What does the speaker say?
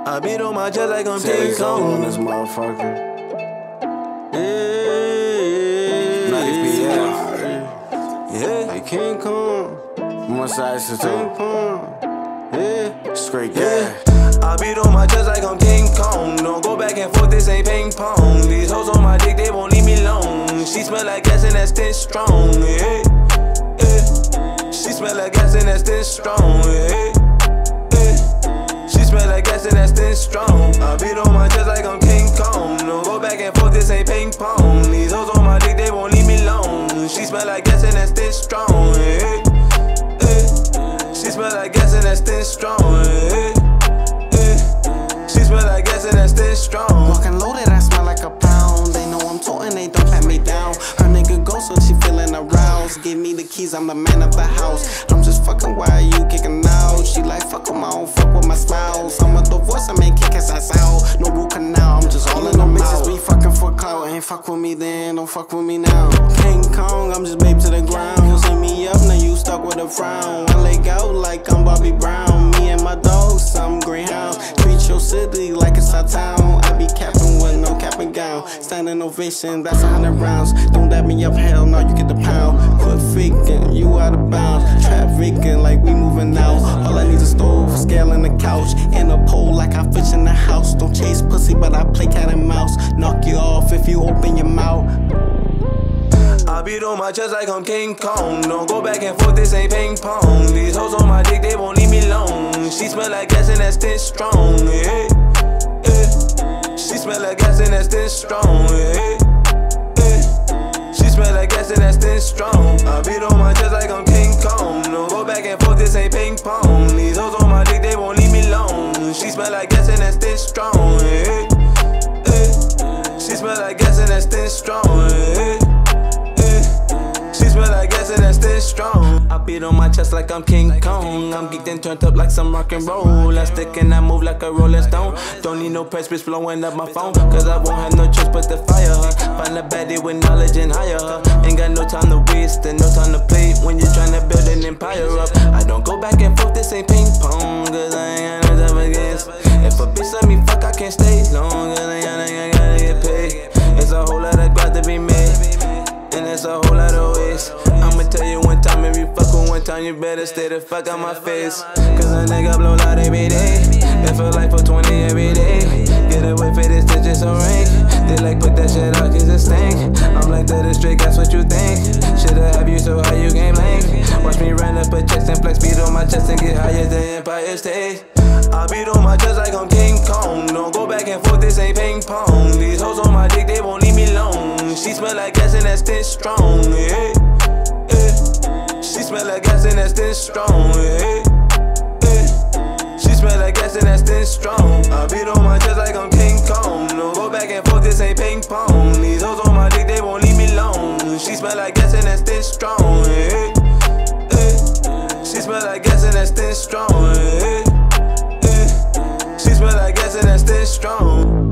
I beat on my chest like I'm King Kong on this motherfucker. Yeah. 90 PF. Yeah. Hey, King Kong. One side to King Kong. Yeah. Straight yeah. I beat on my chest like I'm King Kong. Don't go back and forth, this ain't ping pong. These hoes on my dick, they won't leave me alone. She smell like gas and that stench strong. Yeah. Yeah. She smell like gas and that stench strong. Yeah. She smell like gas and that stench strong. I beat on my chest like I'm King Kong. Don't go back and forth, this ain't ping pong. These hoes on my dick, they won't leave me alone. She smell like gas and that stench strong. Yeah. She smell like gas and that stench strong. She smell like gas and that stench strong. Walking loaded, I smell like a pound. They know I'm toting, they don't pat me down. Her nigga go, so she feeling aroused. Give me the keys, I'm the man of the house. I'm just fucking, why are you kicking out? She like, fuck with my own, fuck with my smiles. I'm a divorce, I make kick ass out. No root canal, I'm just all in the mixes. We fucking for clout, ain't fuck with me then, don't fuck with me now. King Kong, I'm just babe to the ground. You see me up, now you stuck with a frown. I leg out like I'm Bobby Brown. Me and my dogs, some greyhounds. Treat your city like it's our town. I be capping with no cap and gown. Standing ovation, that's 100 rounds. Don't dab me up, hell no, you get the pound. Quit freaking, you out of bounds. Trafficking like we moving out. All I need is a stove, scale in the couch, and a pole like I fish in the house. Don't chase pussy, but I play cat and mouse. Knock you off if you open your mouth. I beat on my chest like I'm King Kong. Don't go back and forth, this ain't ping pong. These hoes on my dick, they won't leave me alone. She smell like gas and that stench strong. Yeah. Yeah. She smell like gas and that stench strong. Yeah. Yeah. She smell like gas and that stench strong. I beat on my chest like I'm King Kong. Don't go back and forth, this ain't ping pong. These hoes on my dick, they won't leave me alone. She smell like gas and that stench strong. Yeah. Yeah. She smell like gas and that stench strong. Yeah. She smell like gas and that stench strong. I beat on my chest like I'm King Kong. I'm geeked and turned up like some rock and roll. I stick and I move like a rolling stone. Don't need no press, bitch blowing up my phone. Cause I won't have no choice but to fire her. Find a baddie with knowledge and hire her. Ain't got no time to waste and no time to play when you're trying to build an empire up. I don't go back and forth, this ain't ping pong. Cause I ain't got no time against. If a bitch let me fuck, I can't stay long. Cause I gotta get paid. It's a whole lot of grad to be made. And it's a whole lot of ways. I'ma tell you one time, if you fuck with one time, you better stay the fuck out my face. Cause a nigga blow loud every day. It feel like for 20 every day. Get away for this, bitch, it's a rank. They like put that shit out, cause it stink. I'm like that, it's straight, that's what you think. Shoulda have you, so how you game link? Watch me run up a chest and flex speed on my chest and get higher than Empire State. I beat on my chest like I'm King Kong. Don't go back and forth, this ain't ping pong. These hoes on my dick, they won't leave me alone. She smell like gas and that stench strong. Yeah. Yeah. She smell like gas and that stench strong. Yeah. Yeah. She smell like gas and that stench strong. I beat on my chest like I'm King Kong. Don't go back and forth, this ain't ping pong. These hoes on my dick, they won't leave me alone. She smell like gas and that stench strong. Yeah. Yeah. She smell like gas and that stench strong. Yeah. She smell like gas and that stench strong.